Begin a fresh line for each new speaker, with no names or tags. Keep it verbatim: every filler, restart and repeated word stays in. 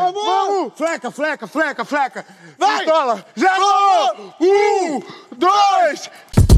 Vamos!
Vamos! Fleca, fleca, fleca, fleca!
Vai!
Pistola! Zero! Um, dois!